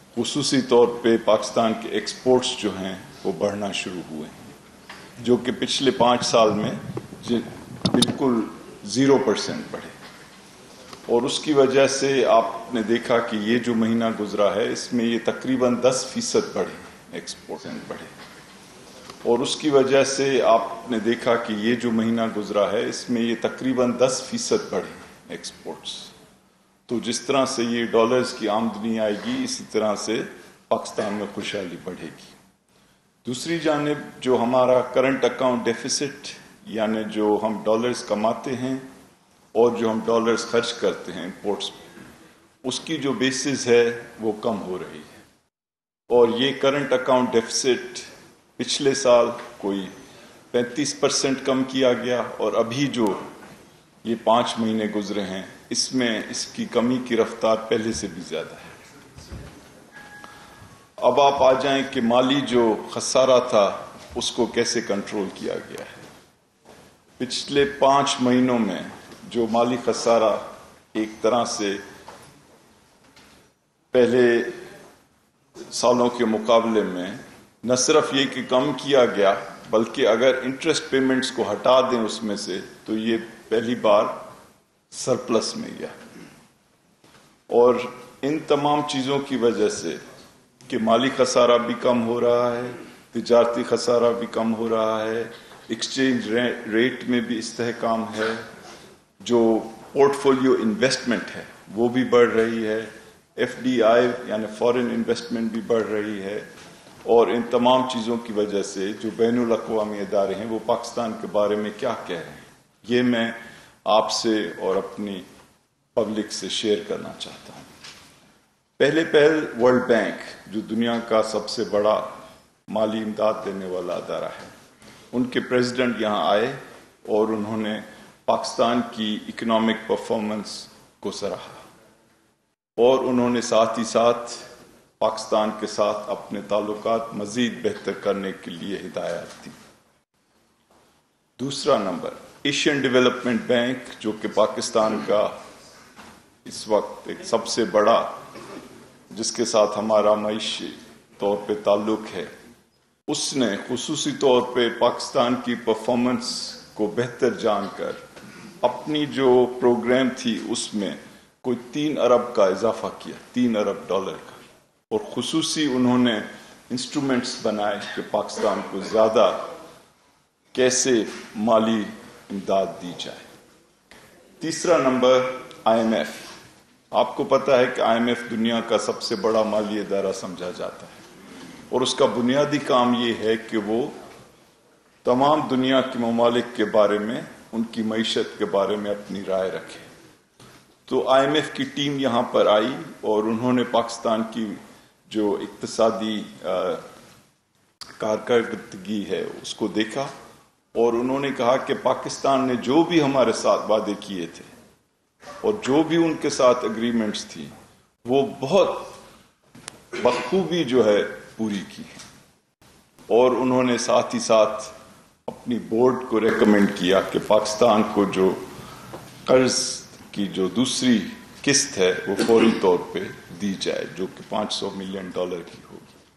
خصوصی طور پہ پاکستان کے ایکسپورٹس جو ہیں وہ بڑھنا شروع ہوئے ہیں، جو کہ پچھلے 5 سال میں بالکل 0% بڑھے، اور اس کی وجہ سے آپ نے دیکھا کہ یہ جو مہینہ گزرا ہے اس میں یہ تقریباً 10% بڑھے، ایکسپورٹ بڑھے، اور اس کی وجہ سے آپ نے دیکھا کہ یہ جو مہینہ گزرا ہے اس میں یہ تقریباً 10% بڑھے ایکسپورٹس۔ تو جس طرح سے یہ ڈالرز کی آمدنی آئے گی اسی طرح سے پاکستان میں خوشحالی بڑھے گی۔ دوسری جانب جو ہمارا کرنٹ اکاؤنٹ ڈیفیسٹ، یعنی جو ہم ڈالرز کماتے ہیں اور جو ہم ڈالرز خرچ کرتے ہیں امپورٹس پہ، اس کی جو بیسز ہے وہ کم ہو رہی ہے، اور یہ کرنٹ اکاؤنٹ ڈیفیسٹ پچھلے سال کوئی 35% کم کیا گیا، اور ابھی جو یہ 5 مہینے گزرے ہیں اس میں اس کی کمی کی رفتار پہلے سے بھی زیادہ ہے۔ اب آپ آ جائیں کہ مالی جو خسارہ تھا اس کو کیسے کنٹرول کیا گیا ہے۔ پچھلے 5 مہینوں میں جو مالی خسارہ ایک طرح سے پہلے سالوں کے مقابلے میں نہ صرف یہ کہ کم کیا گیا، بلکہ اگر انٹرسٹ پیمنٹس کو ہٹا دیں اس میں سے تو یہ پہلی بار سرپلس میں گیا، اور ان تمام چیزوں کی وجہ سے کہ مالی خسارہ بھی کم ہو رہا ہے، تجارتی خسارہ بھی کم ہو رہا ہے، ایکسچینج ریٹ میں بھی استحکام ہے، جو پورٹ فولیو انویسٹمنٹ ہے وہ بھی بڑھ رہی ہے، ایف ڈی آئی یعنی فارن انویسٹمنٹ بھی بڑھ رہی ہے، اور ان تمام چیزوں کی وجہ سے جو بین الاقوامی ادارے ہیں وہ پاکستان کے بارے میں کیا کہہ رہے ہیں، یہ میں آپ سے اور اپنی پبلک سے شیئر کرنا چاہتا ہوں۔ پہلے ورلڈ بینک جو دنیا کا سب سے بڑا مالی امداد دینے والا ادارہ ہے، ان کے پریزیڈنٹ یہاں آئے اور انہوں نے پاکستان کی اکنامک پرفارمنس کو سراہا، اور انہوں نے ساتھ ہی ساتھ پاکستان کے ساتھ اپنے تعلقات مزید بہتر کرنے کے لیے ہدایات دی۔ دوسرا نمبر، ایشین ڈیولپمنٹ بینک جو کہ پاکستان کا اس وقت ایک سب سے بڑا، جس کے ساتھ ہمارا معاشی طور پہ تعلق ہے، اس نے خصوصی طور پہ پاکستان کی پرفارمنس کو بہتر جان کر اپنی جو پروگرام تھی اس میں کوئی 3 ارب کا اضافہ کیا، 3 ارب ڈالر کا، اور خصوصی انہوں نے انسٹرومنٹس بنائے کہ پاکستان کو زیادہ کیسے مالی امداد دی جائے۔ تیسرا نمبر، آئی ایم ایف۔ آپ کو پتہ ہے کہ آئی ایم ایف دنیا کا سب سے بڑا مالی ادارہ سمجھا جاتا ہے، اور اس کا بنیادی کام یہ ہے کہ وہ تمام دنیا کے ممالک کے بارے میں، ان کی معیشت کے بارے میں اپنی رائے رکھے۔ تو آئی ایم ایف کی ٹیم یہاں پر آئی اور انہوں نے پاکستان کی جو اقتصادی کارکردگی ہے اس کو دیکھا، اور انہوں نے کہا کہ پاکستان نے جو بھی ہمارے ساتھ وعدے کیے تھے اور جو بھی ان کے ساتھ اگریمنٹس تھی وہ بہت بخوبی جو ہے پوری کی، اور انہوں نے ساتھ ہی ساتھ اپنی بورڈ کو ریکمینڈ کیا کہ پاکستان کو جو قرض کی جو دوسری قسط ہے وہ فوری طور پہ دی جائے، جو کہ $500 ملین کی ہوگی۔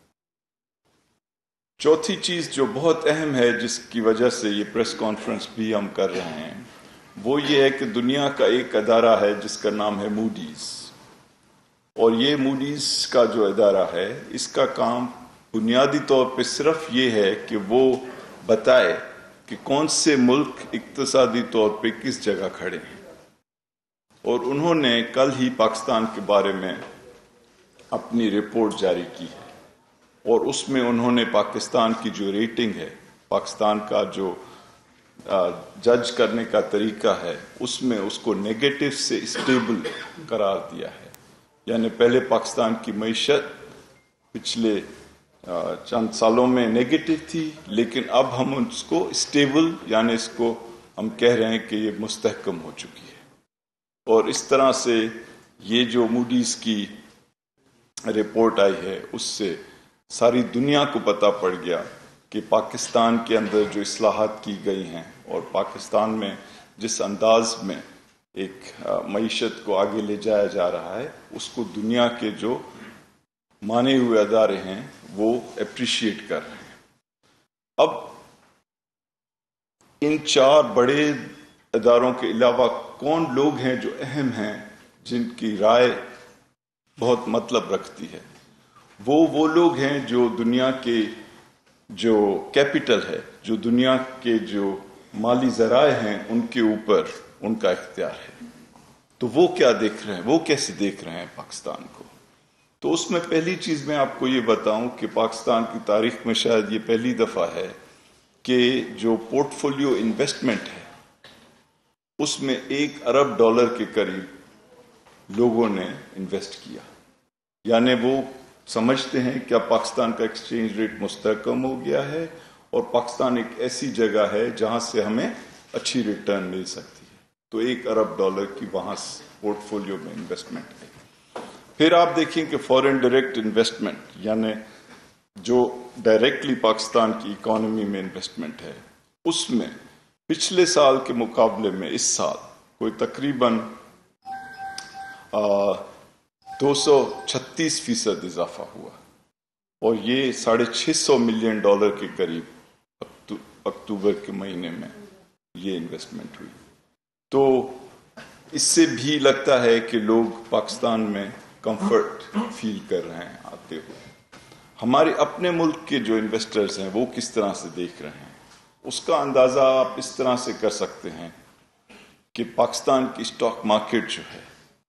چوتھی چیز جو بہت اہم ہے جس کی وجہ سے یہ پریس کانفرنس بھی ہم کر رہے ہیں، وہ یہ ہے کہ دنیا کا ایک ادارہ ہے جس کا نام ہے موڈیز، اور یہ موڈیز کا جو ادارہ ہے اس کا کام بنیادی طور پہ صرف یہ ہے کہ وہ بتائے کہ کون سے ملک اقتصادی طور پہ کس جگہ کھڑے ہیں، اور انہوں نے کل ہی پاکستان کے بارے میں اپنی رپورٹ جاری کی ہے، اور اس میں انہوں نے پاکستان کی جو ریٹنگ ہے، پاکستان کا جو جج کرنے کا طریقہ ہے، اس میں اس کو نیگیٹو سے اسٹیبل قرار دیا ہے، یعنی پہلے پاکستان کی معیشت پچھلے چند سالوں میں نیگیٹو تھی، لیکن اب ہم اس کو اسٹیبل، یعنی اس کو ہم کہہ رہے ہیں کہ یہ مستحکم ہو چکی ہے، اور اس طرح سے یہ جو موڈیز کی رپورٹ آئی ہے اس سے ساری دنیا کو پتہ پڑ گیا کہ پاکستان کے اندر جو اصلاحات کی گئی ہیں اور پاکستان میں جس انداز میں ایک معیشت کو آگے لے جایا جا رہا ہے، اس کو دنیا کے جو माने हुए अदारे हैं वो अप्रिशिएट कर रहे हैं। अब इन 4 बड़े अदारों के अलावा कौन लोग हैं जो अहम हैं, जिनकी राय बहुत मतलब रखती है? वो लोग हैं जो दुनिया के जो कैपिटल है, जो दुनिया के जो माली ज़राए हैं, उनके ऊपर उनका इख्तियार है। तो वो क्या देख रहे हैं, वो कैसे देख रहे हैं पाकिस्तान को? तो उसमें पहली चीज़ मैं आपको ये बताऊं कि पाकिस्तान की तारीख में शायद ये पहली दफ़ा है कि जो पोर्टफोलियो इन्वेस्टमेंट है उसमें $1 अरब के करीब लोगों ने इन्वेस्ट किया। यानी वो समझते हैं कि अब पाकिस्तान का एक्सचेंज रेट मुस्तहकम हो गया है और पाकिस्तान एक ऐसी जगह है जहां से हमें अच्छी रिटर्न मिल सकती है। तो $1 अरब की वहां पोर्टफोलियो में इन्वेस्टमेंट है। फिर आप देखें कि फॉरेन डायरेक्ट इन्वेस्टमेंट, यानी जो डायरेक्टली पाकिस्तान की इकोनॉमी में इन्वेस्टमेंट है, उसमें पिछले साल के मुकाबले में इस साल कोई तकरीबन 236% इजाफा हुआ और ये $650 मिलियन के करीब अक्टूबर के महीने में ये इन्वेस्टमेंट हुई। तो इससे भी लगता है कि लोग पाकिस्तान में कंफर्ट फील कर रहे हैं आते हुए। हमारे अपने मुल्क के जो इन्वेस्टर्स हैं वो किस तरह से देख रहे हैं, उसका अंदाज़ा आप इस तरह से कर सकते हैं कि पाकिस्तान की स्टॉक मार्केट जो है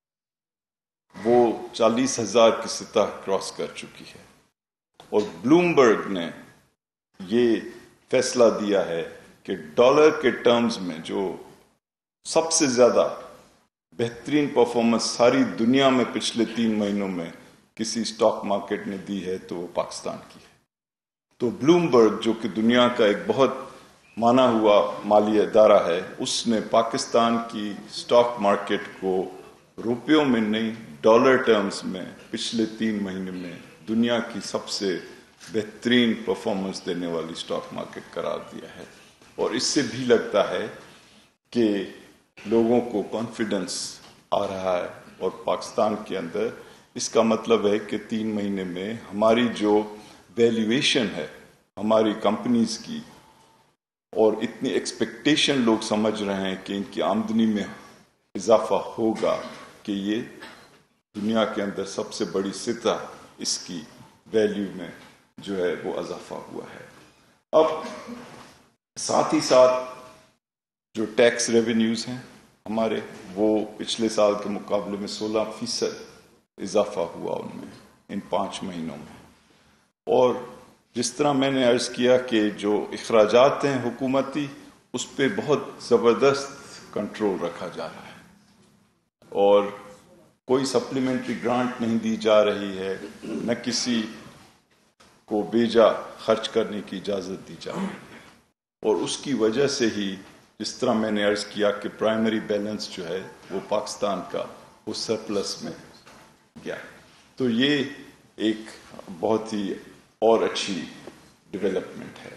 वो 40,000 की सतह क्रॉस कर चुकी है और ब्लूमबर्ग ने ये फैसला दिया है कि डॉलर के टर्म्स में जो सबसे ज़्यादा बेहतरीन परफॉर्मेंस सारी दुनिया में पिछले 3 महीनों में किसी स्टॉक मार्केट ने दी है तो वो पाकिस्तान की है। तो ब्लूमबर्ग, जो कि दुनिया का एक बहुत माना हुआ माली अदारा है, उसने पाकिस्तान की स्टॉक मार्केट को रुपयों में नहीं डॉलर टर्म्स में पिछले 3 महीने में दुनिया की सबसे बेहतरीन परफॉर्मेंस देने वाली स्टॉक मार्केट करार दिया है। और इससे भी लगता है कि लोगों को कॉन्फिडेंस आ रहा है और पाकिस्तान के अंदर इसका मतलब है कि 3 महीने में हमारी जो वैल्यूएशन है हमारी कंपनीज की, और इतनी एक्सपेक्टेशन लोग समझ रहे हैं कि इनकी आमदनी में इजाफा होगा कि ये दुनिया के अंदर सबसे बड़ी सतह इसकी वैल्यू में जो है वो इजाफा हुआ है। अब साथ ही साथ जो टैक्स रेवेन्यूज़ हैं हमारे, वो पिछले साल के मुकाबले में 16% इजाफा हुआ उनमें इन 5 महीनों में। और जिस तरह मैंने अर्ज़ किया कि जो अखराजात हैं हुकूमती, उस पर बहुत ज़बरदस्त कंट्रोल रखा जा रहा है और कोई सप्लीमेंट्री ग्रांट नहीं दी जा रही है, न किसी को बेजा खर्च करने की इजाज़त दी जा रही है। और उसकी वजह से ही, जिस तरह मैंने अर्ज़ किया कि प्राइमरी बैलेंस जो है वो पाकिस्तान का वो सरप्लस में गया। तो ये एक बहुत ही और अच्छी डेवलपमेंट है।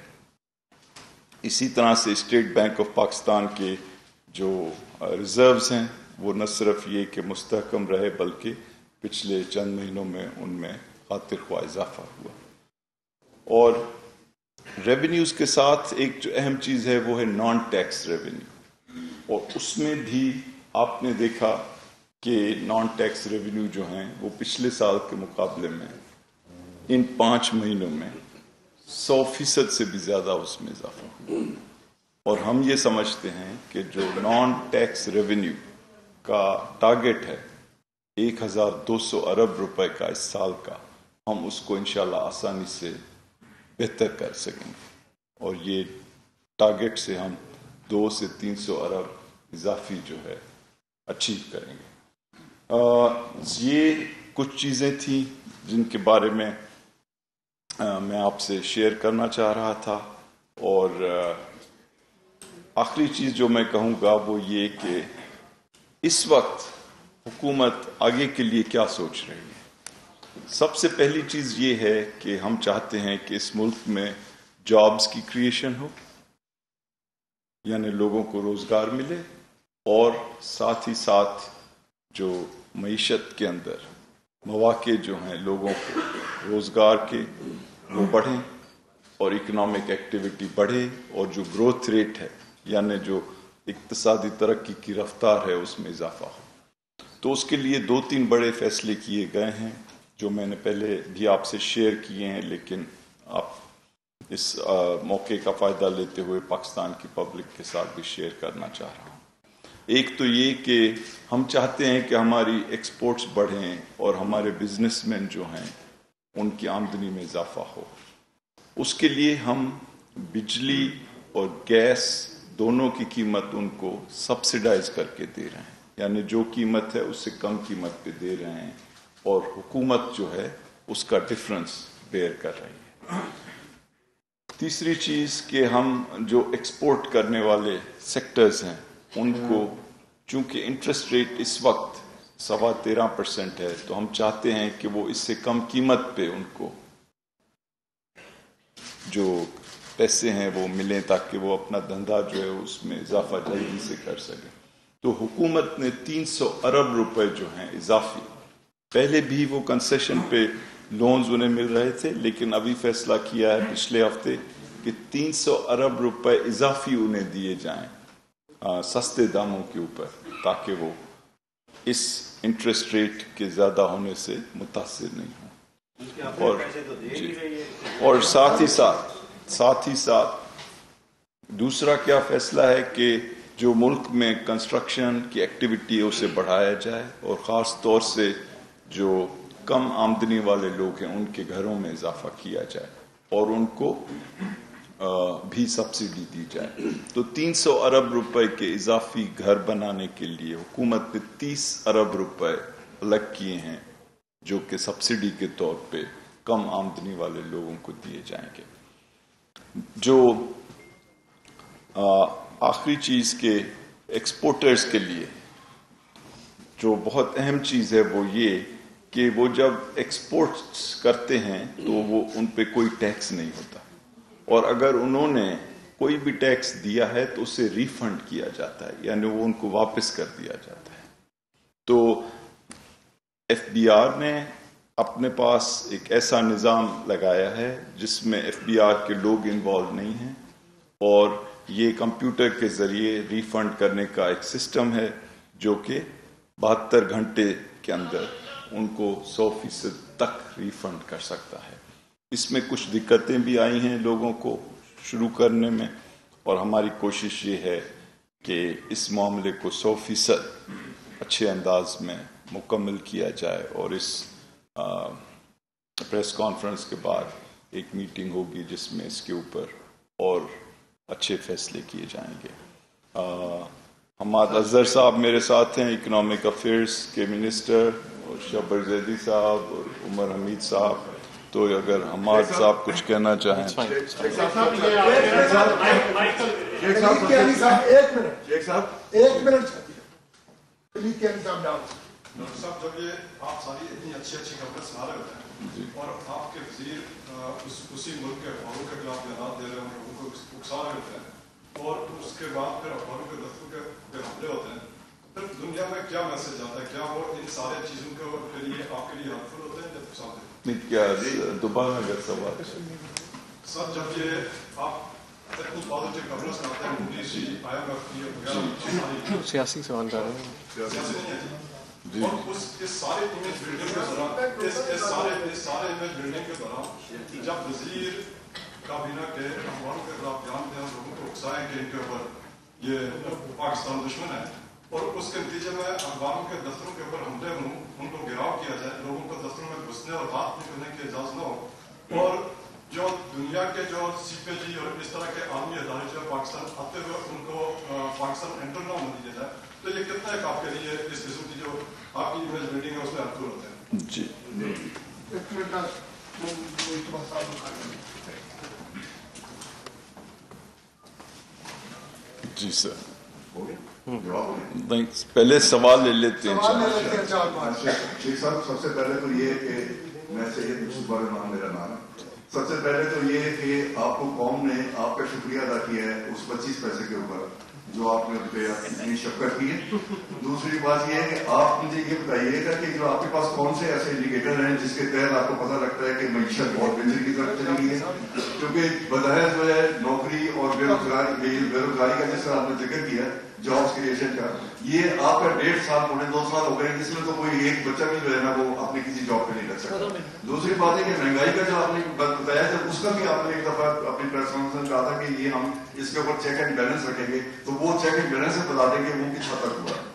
इसी तरह से स्टेट बैंक ऑफ पाकिस्तान के जो रिजर्व्स हैं वो न सिर्फ ये कि मुस्तहकम रहे बल्कि पिछले चंद महीनों में उनमें खातिर ख्वाह इजाफा हुआ। और रेवेन्यूज़ के साथ एक जो अहम चीज़ है वो है नॉन टैक्स रेवेन्यू, और उसमें भी आपने देखा कि नॉन टैक्स रेवेन्यू जो हैं वो पिछले साल के मुकाबले में इन 5 महीनों में 100% से भी ज़्यादा उसमें इजाफा हुआ। और हम ये समझते हैं कि जो नॉन टैक्स रेवेन्यू का टारगेट है 1200 अरब रुपए का इस साल का, हम उसको इंशाल्लाह आसानी से बेहतर कर सकेंगे और ये टारगेट से हम 200 से 300 अरब इजाफी जो है अचीव करेंगे। ये कुछ चीज़ें थी जिनके बारे में मैं आपसे शेयर करना चाह रहा था। और आखिरी चीज़ जो मैं कहूँगा वो ये कि इस वक्त हुकूमत आगे के लिए क्या सोच रही है। सबसे पहली चीज़ ये है कि हम चाहते हैं कि इस मुल्क में जॉब्स की क्रिएशन हो, यानी लोगों को रोज़गार मिले, और साथ ही साथ जो मईशत के अंदर मौके जो हैं लोगों को روزگار کے وہ بڑھیں اور اکنامک ایکٹیویٹی بڑھے اور جو گروتھ ریٹ ہے یعنی جو اقتصادی ترقی کی رفتار ہے اس میں اضافہ ہو. تو اس کے لیے 2-3 بڑے فیصلے کیے گئے ہیں جو میں نے پہلے بھی آپ سے شیئر کیے ہیں، لیکن آپ اس موقع کا فائدہ لیتے ہوئے پاکستان کی پبلک کے ساتھ بھی شیئر کرنا چاہ رہا ہوں. ایک تو یہ کہ ہم چاہتے ہیں کہ ہماری ایکسپورٹس بڑھیں اور ہمارے بزنس مین جو ہیں ان کی آمدنی میں اضافہ ہو. اس کے لیے ہم بجلی اور گیس دونوں کی قیمت ان کو سبسڈائز کر کے دے رہے ہیں، یعنی جو قیمت ہے اس سے کم قیمت پہ دے رہے ہیں اور حکومت جو ہے اس کا ڈفرنس بیئر کر رہی ہے. تیسری چیز کہ ہم جو ایکسپورٹ کرنے والے سیکٹرز ہیں ان کو چونکہ انٹرسٹ ریٹ اس وقت 13.5% ہے تو ہم چاہتے ہیں کہ وہ اس سے کم قیمت پہ ان کو جو پیسے ہیں وہ ملیں تاکہ وہ اپنا دھندا جو ہے اس میں اضافہ جلدی سے کر سکیں. تو حکومت نے 300 ارب روپے جو ہیں اضافی، پہلے بھی وہ کنسیشن پہ لونز انہیں مل رہے تھے لیکن ابھی فیصلہ کیا ہے پچھلے ہفتے کہ 300 ارب روپے اضافی انہیں دیے جائیں سستے داموں کے اوپر تاکہ وہ اس انٹرسٹ ریٹ کے زیادہ ہونے سے متاثر نہیں ہوں. اور ساتھ ہی ساتھ دوسرا کیا فیصلہ ہے کہ جو ملک میں کنسٹرکشن کی ایکٹیویٹی ہے اسے بڑھایا جائے اور خاص طور سے جو کم آمدنی والے لوگ ہیں ان کے گھروں میں اضافہ کیا جائے اور ان کو بھی سبسڈی دی جائے. تو 300 ارب روپے کے اضافی گھر بنانے کے لیے حکومت نے 30 ارب روپے الگ کیے ہیں جو کہ سبسڈی کے طور پہ کم آمدنی والے لوگوں کو دیے جائیں گے. جو آخری چیز کے ایکسپورٹرز کے لیے جو بہت اہم چیز ہے وہ یہ کہ وہ جب ایکسپورٹس کرتے ہیں تو وہ ان پہ کوئی ٹیکس نہیں ہوتا اور اگر انہوں نے کوئی بھی ٹیکس دیا ہے تو اسے ریفنڈ کیا جاتا ہے یعنی وہ ان کو واپس کر دیا جاتا ہے. تو ایف بی آر نے اپنے پاس ایک ایسا نظام لگایا ہے جس میں ایف بی آر کے لوگ انوالو نہیں ہیں اور یہ کمپیوٹر کے ذریعے ریفنڈ کرنے کا ایک سسٹم ہے جو کہ 72 گھنٹے کے اندر ان کو 100% تک ریفنڈ کر سکتا ہے. اس میں کچھ دقتیں بھی آئی ہیں لوگوں کو شروع کرنے میں اور ہماری کوشش یہ ہے کہ اس معاملے کو 100% اچھے انداز میں مکمل کیا جائے اور اس پریس کانفرنس کے بعد ایک میٹنگ ہوگی جس میں اس کے اوپر اور اچھے فیصلے کیے جائیں گے. حماد اظہر صاحب میرے ساتھ ہیں، اکنامک افیئرس کے منسٹر، اور شبر زیدی صاحب اور عمر حمید صاحب. تو اگر حماد صاحب کچھ کہنا چاہیں. ایک منٹ صاحب، جب یہ آپ ساری اتنی اچھی خبریں سنا رہے ہوتے ہیں اور آپ کے وزیر اسی ملک کے اخباروں کے خلاف بیانات دے رہے ہیں، لوگوں کو اکسا رہے ہوتے ہیں اور اس کے بعد پھر اخباروں کے دفتروں کے حملے ہوتے ہیں، پھر دنیا میں کیا میسج آتا ہے؟ کیا وہ ان سارے چیزوں کے لیے آپ کے لیے ہیلپفل ہوتے ہیں یا اکساتے ہیں؟ کیا دوبارہ اگر سوال سر، جب یہ آپ کچھ پازیٹیو خبریں سناتے ہیں موڈیز کی، آئی ایم ایف کی، سیاسی سوال کر رہے ہیں، سیاسی نہیں ہے جی، اور اس سارے امیج بلڈنگ کے دوران اس سارے امیج بلڈنگ کے دوران جب وزیر کابینہ کے اخباروں کے خلاف بیان دیں اور لوگوں کو اکسائیں کہ ان کے اوپر یہ پاکستان دشمن ہے اور اس کے نتیجے میں اخباروں کے دفتروں کے اوپر حملے ہوں، ان کو گھیراؤ کیا جائے، لوگوں کو دفتروں میں گھسنے اور بات کرنے کی اجازت نہ ہو اور جو دنیا کے جو سی پی جی اور اس طرح کے عالمی ادارے جو پاکستان آتے ہوئے ان کو پاکستان انٹر نہ ہونے دیا جائے، تو یہ کتنا ایک آپ کے لیے اس قسم کی جو آپ کی امیج بلڈنگ ہے اس میں ہیلپفل ہوتے ہیں؟ جی جی سر، پہلے سوال لے لیتے ہیں. شیخ صاحب، سب سے پہلے تو یہ کہ میں سید یوسف الرحمان میرا نام ہے. سب سے پہلے تو یہ کہ آپ کو قوم نے آپ کا شکریہ ادا کیا ہے اس 25 پیسے کے اوپر जो आपने उन पे इतनी शक्कर की है। दूसरी बात यह है कि आप मुझे ये बताइएगा कि जो आपके पास कौन से ऐसे इंडिकेटर हैं जिसके तहत आपको पता लगता है कि मईशत बहुत बेहतर की तरफ चली गई है, क्योंकि बज़ाहिर जो है नौकरी और बेरोजगारी का जिस तरह आपने जिक्र किया, जॉब्स क्रिएशन का, ये आपका 1.5 साल पौने 2 साल हो गए, जिसमें तो कोई एक बच्चा भी जो है ना वो अपनी किसी जॉब पे नहीं लग सकता। दूसरी बात है कि महंगाई का जो आपने बताया था, उसका भी आपने एक दफा अपनी प्रेस कॉन्फ्रेंस में कहा था कि ये हम इसके ऊपर चेक एंड बैलेंस रखेंगे, तो वो चेक एंड बैलेंस से बता देंगे वो किस हद तक हुआ।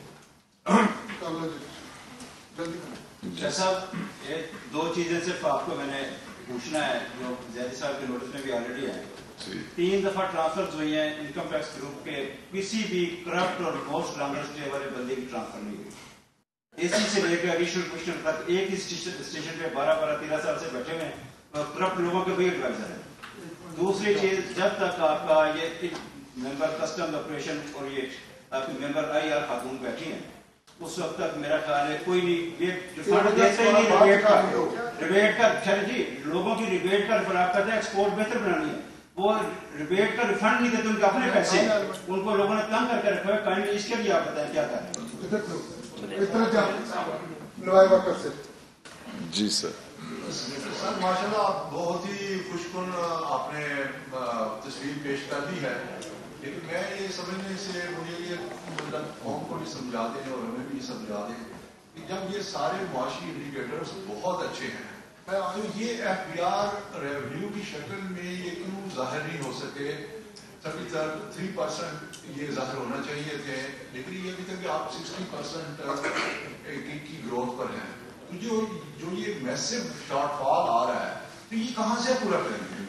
साहब, ये 2 चीजें सिर्फ आपको मैंने पूछना है जो जैदी साहब के नोटिस में भी ऑलरेडी है। 3 दफा ट्रांसफर हुई है इनकम टैक्स ग्रुप के, किसी भी करप्ट और मोस्ट लॉन्गेस्ट वाले बंदे की ट्रांसफर नहीं हुई। एसी से लेकर एडिशनल कमिश्नर तक एक ही स्टेशन पे 12-13 साल से बैठे हुए और करप्ट लोगों के भी एडवाइजर है। दूसरी चीज, जब तक आपका ये मेंबर कस्टम ऑपरेशन और ये आपकी मेंबर IR खातून बैठी है, उस वक्त तक मेरा ख्याल है कोई नहीं ये फंड देते ही नहीं। रिबेट का खैर जी, लोगों की रिबेट का आप कहते हैं एक्सपोर्ट बेहतर बनानी है, वो रिबेट का रिफंड नहीं देते, उनके अपने पैसे उनको लोगों ने तंग करके रखा है। काइंडली इसके लिए आप बताएं क्या करें। जी सर। सर माशाल्लाह आप बहुत ही खुशकुन आपने तस्वीर पेश कर दी है, लेकिन मैं ये समझने से मुझे ये मतलब कौम को भी समझा दें और हमें भी समझा दें कि जब ये सारे मुआशी इंडिकेटर्स बहुत अच्छे हैं, तो ये FBR रेवेन्यू की शक्ल में ये क्यों जाहिर नहीं हो सके? सभी तक 3% ये जाहिर होना चाहिए थे, लेकिन ये भी था कि आप 60% की ग्रोथ पर हैं, तो जो ये मैसिव शॉर्टफॉल आ रहा है, तो ये कहाँ से पूरा करेंगे?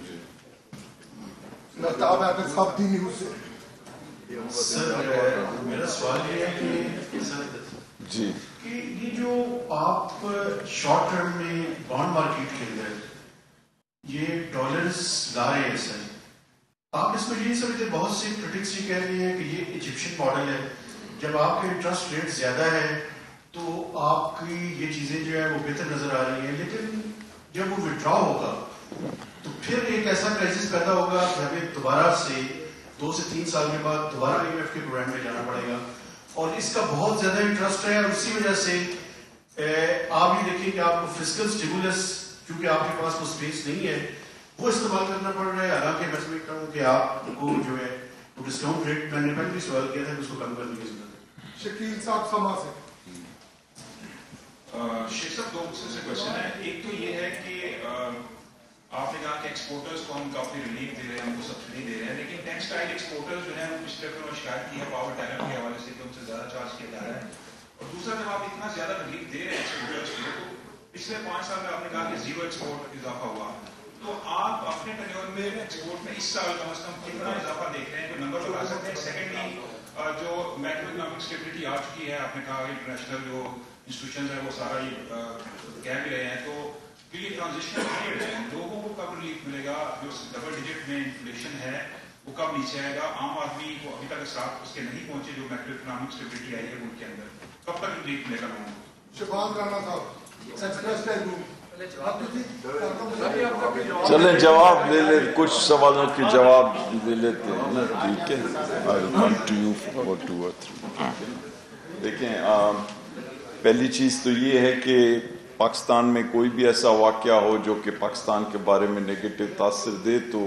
सर मेरा सवाल ये है कि जी कि ये जो आप शॉर्ट टर्म में बॉन्ड मार्केट के अंदर ये डॉलर्स ला रहे हैं सर, आप इसको ये समझते, बहुत से क्रिटिक्स ये कह रहे हैं कि ये इजिप्शियन मॉडल है, जब आपके इंटरेस्ट रेट ज्यादा है तो आपकी ये चीजें जो है वो बेहतर नजर आ रही हैं, लेकिन जब वो विड्रॉ होगा तो फिर एक ऐसा क्राइसिस पैदा होगा कि हमें दोबारा से 2 से 3 साल के बाद दोबारा IMF के प्रोग्राम में जाना पड़ेगा, और इसका बहुत ज्यादा इंटरेस्ट है, और उसी वजह से आप ये देखिए कि आपको फिस्कल स्टिमुलस, क्योंकि आपके पास वो स्पेस नहीं है, वो इस्तेमाल करना पड़ रहा है। हालांकि मैं समझता हूँ कि आपको जो है वो डिस्काउंट रेट, मैंने पहले भी सवाल किया था कि उसको कम करने की जरूरत है। शकील साहब समा से शेख साहब, 2 मुख्तसर क्वेश्चन है। एक तो ये है कि आपने कहा कि एक्सपोर्टर्स को हम काफी रिलीफ दे रहे हैं, हमको सब्सिडी दे रहे हैं, लेकिन टेक्सटाइल एक्सपोर्टर्स जो है वो पिछले हफ्ते में शिकायत की है पावर टैरिफ के हवाले से कि उनसे ज्यादा चार्ज किया जा रहा है। और दूसरा, जब आप इतना ज्यादा रिलीफ दे रहे हैं एक्सपोर्टर्स को, तो पिछले 5 साल में आपने कहा कि 0 एक्सपोर्ट इजाफा हुआ, तो आप अपने टेन्योर में एक्सपोर्ट में इस साल कम से कम कितना इजाफा देख रहे हैं, कोई नंबर बता सकते हैं? सेकेंडली, जो मैक्रो इकोनॉमिक स्टेबिलिटी आ चुकी है, आपने कहा इंटरनेशनल जो इंस्टीट्यूशन है वो सारा ये कह भी रहे हैं, तो ये ट्रांजिशनल पीरियड है, लोगों को कब रिलीफ मिलेगा? जो डबल डिजिट में इन्फ्लेशन है वो कब नीचे आएगा? आम आदमी को अभी तक साथ उसके नहीं पहुंचे, जो मैक्रो इकोनॉमिक स्टेबिलिटी आई है उनके अंदर, कब तक रिलीफ मिलेगा लोगों को? शबान राणा साहब, चलें जवाब ले ले, कुछ सवालों के जवाब ले लेते हैं ना, ठीक है। I'll come to you for 2 or 3. देखें, पहली चीज तो ये है कि पाकिस्तान में कोई भी ऐसा वाकया हो जो कि पाकिस्तान के बारे में नेगेटिव तासर दे, तो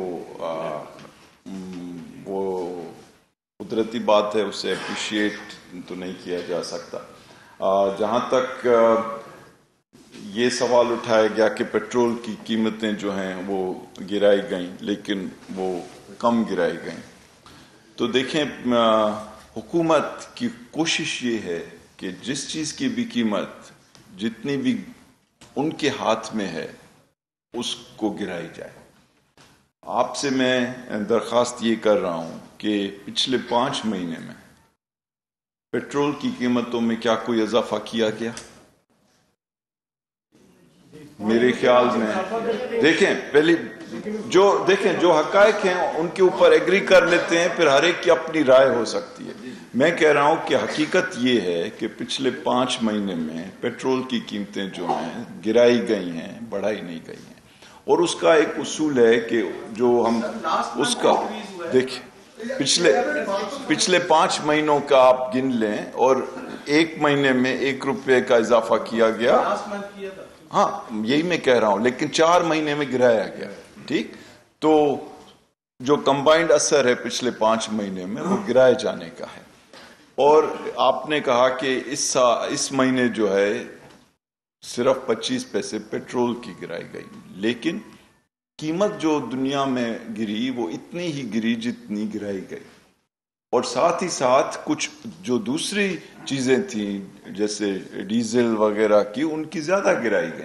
वो कुदरती बात है, उसे अप्रिशिएट तो नहीं किया जा सकता। जहाँ तक ये सवाल उठाया गया कि पेट्रोल की कीमतें जो हैं वो गिराई गईं, लेकिन वो कम गिराई गईं, तो देखें हुकूमत की कोशिश ये है कि जिस चीज़ की भी कीमत जितनी भी उनके हाथ में है उसको गिराई जाए। आपसे मैं दरख्वास्त ये कर रहा हूं कि पिछले 5 महीने में पेट्रोल की कीमतों में क्या कोई इजाफा किया गया? मेरे ख्याल में देखें, पहले जो हकायक हैं उनके ऊपर एग्री कर लेते हैं, फिर हर एक की अपनी राय हो सकती है। मैं कह रहा हूं कि हकीकत ये है कि पिछले 5 महीने में पेट्रोल की कीमतें जो हैं गिराई गई हैं, बढ़ाई नहीं गई हैं, और उसका एक उसूल है कि जो हम उसका देखिए پچھلے 5 مہینوں کا آپ گن لیں اور 1 مہینے میں 1 روپے کا اضافہ کیا گیا. ہاں یہی میں کہہ رہا ہوں, لیکن 4 مہینے میں گرایا گیا. ٹھیک, تو جو کمبائنڈ اثر ہے پچھلے 5 مہینے میں وہ گرائے جانے کا ہے. اور آپ نے کہا کہ اس مہینے جو ہے صرف 25 پیسے پیٹرول کی گرائی گئی, لیکن قیمت جو دنیا میں گری وہ اتنی ہی گری جتنی گرائی گئی. اور ساتھ ہی ساتھ کچھ جو دوسری چیزیں تھیں جیسے ڈیزل وغیرہ کی, ان کی زیادہ گرائی گئی,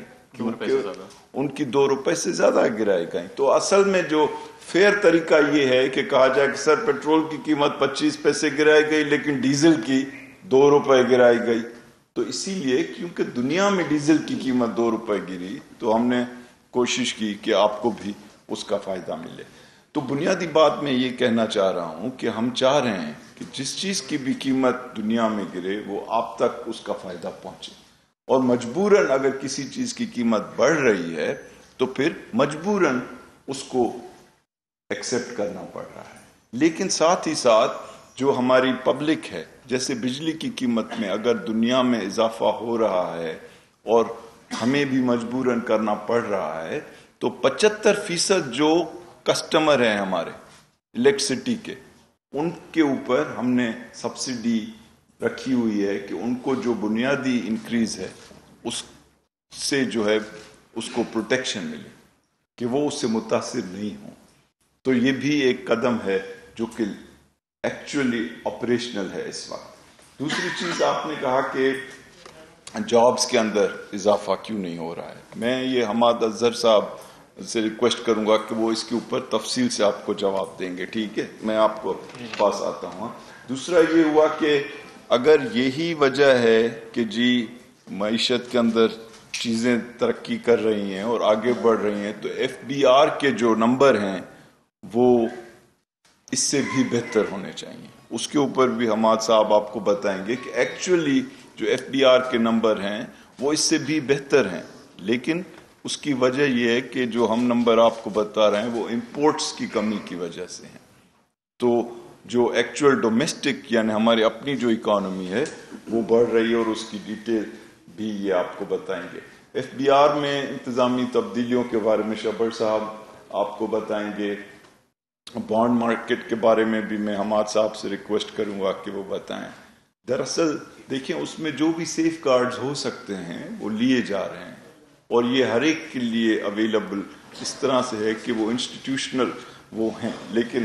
ان کی 2 روپے سے زیادہ گرائی گئی. تو اصل میں جو فیئر طریقہ یہ ہے کہ کہا جائے کہ سر پیٹرول کی قیمت 25 پیسے گرائی گئی لیکن ڈیزل کی 2 روپے گرائی گئی. تو اسی لیے کیونکہ دنیا میں ڈیزل کی قیمت 2 روپے گری تو ہم نے کوشش کی کہ آپ کو بھی اس کا فائدہ ملے. تو بنیادی بات میں یہ کہنا چاہ رہا ہوں کہ ہم چاہ رہے ہیں کہ جس چیز کی بھی قیمت دنیا میں گرے وہ آپ تک اس کا فائدہ پہنچے. اور مجبوراً اگر کسی چیز کی قیمت بڑھ رہی ہے تو پھر مجبوراً اس کو ایکسیپٹ کرنا پڑ رہا ہے. لیکن ساتھ ہی ساتھ جو ہماری پبلک ہے, جیسے بجلی کی قیمت میں اگر دنیا میں اضافہ ہو رہا ہے اور ہمیں بھی مجبوراً کرنا پڑ رہا ہے, تو 75% جو کسٹمر ہیں ہمارے الیکٹریسٹی کے, ان کے اوپر ہم نے سبسڈی رکھی ہوئی ہے کہ ان کو جو بنیادی انکریز ہے اس سے جو ہے اس کو پروٹیکشن ملے, کہ وہ اس سے متاثر نہیں ہوں. تو یہ بھی ایک قدم ہے جو کہ ایکچولی آپریشنل ہے اس وقت. دوسری چیز آپ نے کہا کہ جابز کے اندر اضافہ کیوں نہیں ہو رہا ہے. میں یہ حماد اظہر صاحب سے ریکویسٹ کروں گا کہ وہ اس کے اوپر تفصیل سے آپ کو جواب دیں گے. ٹھیک ہے, میں آپ کو پاس آتا ہوں. دوسرا یہ ہوا کہ اگر یہی وجہ ہے کہ جی معیشت کے اندر چیزیں ترقی کر رہی ہیں اور آگے بڑھ رہی ہیں, تو FBR کے جو نمبر ہیں وہ اس سے بھی بہتر ہونے چاہیے. اس کے اوپر بھی حماد صاحب آپ کو بتائیں گے کہ ایکچولی جو FBR کے نمبر ہیں وہ اس سے بھی بہتر ہیں, لیکن اس کی وجہ یہ ہے کہ جو ہم نمبر آپ کو بتا رہے ہیں وہ امپورٹس کی کمی کی وجہ سے ہیں. تو جو ایکچوئل ڈومیسٹک یعنی ہماری اپنی جو اکانومی ہے وہ بڑھ رہی ہے, اور اس کی ڈیٹیل بھی یہ آپ کو بتائیں گے. FBR میں انتظامی تبدیلیوں کے بارے میں شبر صاحب آپ کو بتائیں گے. بانڈ مارکیٹ کے بارے میں بھی میں حماد صاحب سے ریکویسٹ کروں گا کہ وہ بتائیں. دراصل دیکھیں اس میں جو بھی سیف گارڈز ہو سکتے ہیں وہ لیے جا رہے ہیں, اور یہ ہر ایک کے لیے اویلیبل اس طرح سے ہے کہ وہ انسٹیٹیوشنل وہ ہیں. لیکن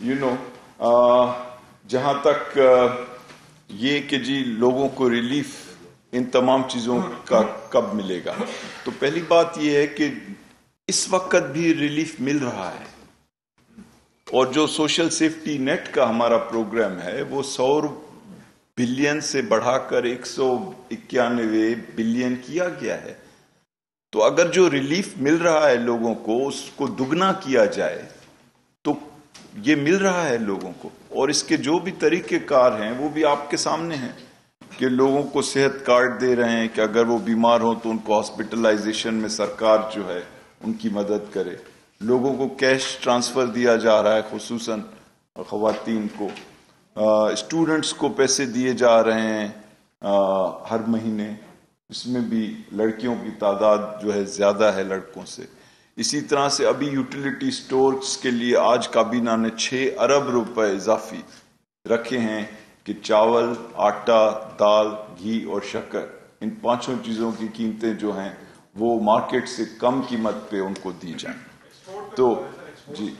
جہاں تک یہ کہ جی لوگوں کو ریلیف ان تمام چیزوں کا کب ملے گا, تو پہلی بات یہ ہے کہ اس وقت بھی ریلیف مل رہا ہے, اور جو سوشل سیفٹی نیٹ کا ہمارا پروگرام ہے وہ 100 بلین سے بڑھا کر 191 بلین کیا گیا ہے. تو اگر جو ریلیف مل رہا ہے لوگوں کو اس کو دگنا کیا جائے تو یہ مل رہا ہے لوگوں کو. اور اس کے جو بھی طریقہ کار ہیں وہ بھی آپ کے سامنے ہیں کہ لوگوں کو صحت کارڈ دے رہے ہیں کہ اگر وہ بیمار ہوں تو ان کو ہاسپٹلائزیشن میں سرکار جو ہے ان کی مدد کرے. لوگوں کو کیش ٹرانسفر دیا جا رہا ہے, خصوصاً خواتین کو. اسٹوڈنٹس کو پیسے دیے جا رہے ہیں ہر مہینے, اس میں بھی لڑکیوں کی تعداد جو ہے زیادہ ہے لڑکوں سے. اسی طرح سے ابھی یوٹیلیٹی سٹورز کے لیے آج کابینہ نے 6 ارب روپے اضافی رکھے ہیں کہ چاول, آٹا, دال, گھی اور شکر, ان 5 چیزوں کی قیمتیں جو ہیں وہ مارکیٹ سے کم قیمت پہ ان کو دی جائیں. تو جی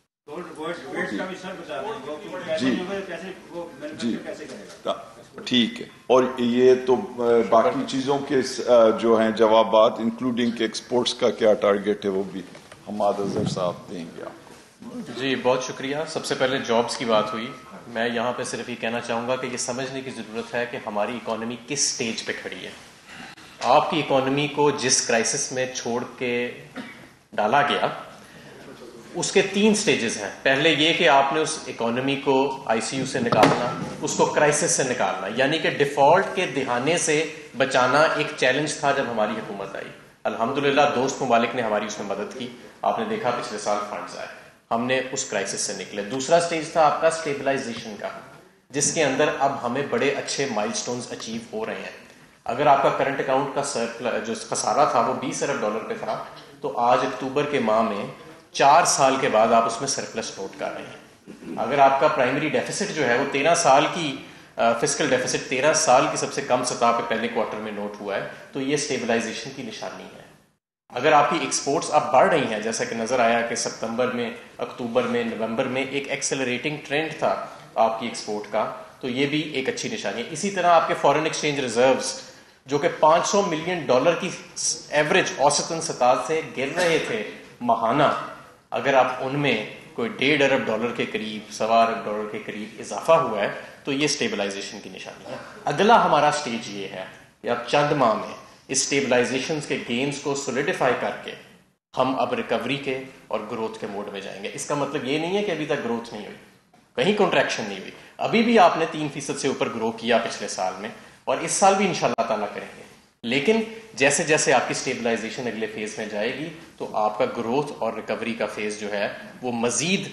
ٹھیک ہے. اور یہ تو باقی چیزوں کے جو ہیں جوابات انکلوڈنگ کہ ایکسپورٹس کا کیا ٹارگیٹ ہے وہ بھی حماد اظہر صاحب دیں گے آپ کو. جی بہت شکریہ. سب سے پہلے جابس کی بات ہوئی, میں یہاں پہ صرف یہ کہنا چاہوں گا کہ یہ سمجھنے کی ضرورت ہے کہ ہماری اکانومی کس سٹیج پہ کھڑی ہے. آپ کی اکانومی کو جس کرائسس میں چھوڑ کے ڈالا گیا اس کے 3 سٹیجز ہیں. پہلے یہ کہ آپ نے اس اکانومی کو ICU سے نکالنا, اس کو کرائسس سے نکالنا, یعنی کہ ڈیفالٹ کے دہانے سے بچانا ایک چیلنج تھا جب ہماری حکومت آئی. الحمدللہ دوست ممالک نے ہماری اس میں مدد کی. آپ نے دیکھا پچھلے سال فنڈز آئے. ہم نے اس کرائسس سے نکلے. دوسرا سٹیج تھا آپ کا اسٹیبلائزیشن کا, جس کے اندر اب ہمیں بڑے اچھے مائل سٹونز اچیو ہو رہے ہیں. اگر آپ کا کرنٹ اکاؤنٹ کا جو خسارہ تھا وہ $20 ارب پہ تھا, تو آج اکتوبر کے ماہ میں 4 سال کے بعد آپ اس میں سرپلس نوٹ کر رہے ہیں. اگر آپ کا پرائمری ڈیفیسٹ جو ہے وہ 13 سال کی فسکل ڈیفیسٹ 13 سال کی سب سے کم سطح پہ پہلے کوارٹر میں نوٹ ہوا ہے, تو یہ اسٹیبلائزیشن کی نشانی ہے. اگر آپ کی ایکسپورٹس اب بڑھ رہی ہیں, جیسا کہ نظر آیا کہ ستمبر میں, اکتوبر میں, نومبر میں ایک ایکسلریٹنگ ٹرینڈ تھا آپ کی ایکسپورٹ کا, تو یہ بھی ایک اچھی نشانی ہے. اسی طرح آپ کے فارن ایکسچینج ریزروز جو کہ $500 ملین کی ایوریج اوسطاً سطح سے گر رہے تھے ماہانہ, اگر آپ ان میں کوئی $1.5 ارب کے قریب, $1.25 ارب کے قریب اضافہ ہوا ہے, تو یہ اسٹیبلائزیشن کی نشانی ہے. اگلا ہمارا سٹیج یہ ہے کہ اب چند ماہ میں اس اسٹیبلائزیشن کے گینز کو سولیڈیفائی کر کے ہم اب ریکوری کے اور گروتھ کے موڈ میں جائیں گے. اس کا مطلب یہ نہیں ہے کہ ابھی تک گروتھ نہیں ہوئی, کہیں کنٹریکشن نہیں ہوئی. ابھی بھی آپ نے 3% سے اوپر گرو کیا پچھلے سال میں, اور اس سال بھی انشاءاللہ تعالیٰ کریں گے. لیکن جیسے جیسے آپ کی اسٹیبلائزیشن اگلے فیز میں جائے گی, تو آپ کا گروتھ اور ریکوری کا فیز جو ہے وہ مزید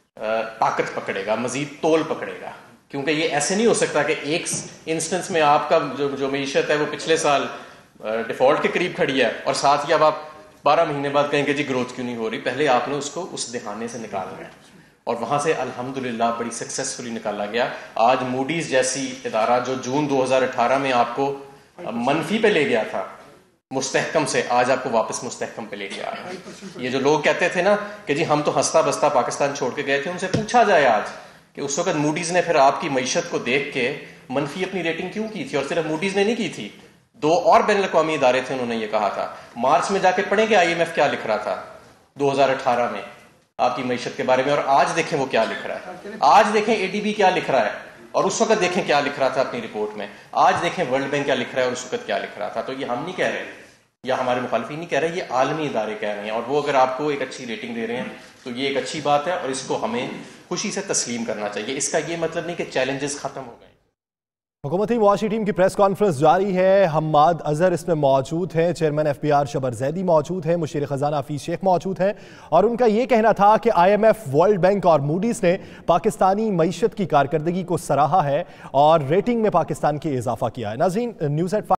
طاقت پکڑے گا, مزید تول پکڑے گا. کیونکہ یہ ایسے نہیں ہو سکتا کہ ایک انسٹنس میں آپ کا جو معیشت ہے وہ پچھلے سال ڈیفالٹ کے قریب کھڑی ہے, اور ساتھ ہی اب آپ 12 مہینے بعد کہیں کہ جی گروتھ کیوں نہیں ہو رہی. پہلے آپ نے اس کو اس دہانے سے نکالنا ہے, اور وہاں سے الحمدللہ بڑی سکسیسفلی نکالا گیا. آج موڈیز جیسی ادارہ جو جون 2018 میں آپ کو منفی پہ لے گیا تھا مستحکم سے, آج آپ کو واپس مستحکم پہ لے کے آ رہا ہے. یہ جو لوگ کہتے تھے نا کہ جی ہم تو ہنستا بستا پاکستان چھوڑ کے گئے تھے, ان سے پوچھا جائے آج کہ اس وقت موڈیز نے پھر آپ کی معیشت کو دیکھ کے منفی اپنی ریٹنگ کیوں کی تھی. اور صرف موڈیز نے نہیں کی تھی, 2 اور بین الاقوامی ادارے تھے, انہوں نے یہ کہا تھا. مارچ میں جا کے پڑھیں کہ IMF کیا لکھ رہا تھا 2018 میں آپ کی معیشت کے بارے میں, اور آج دیکھیں وہ کیا لکھ رہا ہے. آج دیکھیں ADB کیا لکھ رہا ہے, اور اس وقت دیکھیں کیا لکھ رہا تھا اپنی رپورٹ میں. آج دیکھیں ورلڈ بینک کیا لکھ رہا ہے اور اس وقت کیا لکھ رہا تھا. تو یہ ہم نہیں کہہ رہے, یا ہمارے مخالفین نہیں کہہ رہے, یہ عالمی ادارے کہہ رہے ہیں, اور وہ اگر آپ کو ایک اچھی ریٹنگ دے رہے ہیں تو یہ ایک اچھی بات ہے, اور اس کو ہمیں خوشی سے تسلیم کرنا چاہیے. اس کا یہ مطلب نہیں کہ چیلنجز ختم ہو گئے. حکومتی معاشی ٹیم کی پریس کانفرنس جاری ہے. حماد اظہر اس میں موجود ہیں, چیئرمین FBR شبر زیدی موجود ہیں, مشیر خزانہ حفیظ شیخ موجود ہیں, اور ان کا یہ کہنا تھا کہ IMF, ورلڈ بینک اور موڈیز نے پاکستانی معیشت کی کارکردگی کو سراہا ہے اور ریٹنگ میں پاکستان کے اضافہ کیا ہے. ناظرین, نیوز ایٹ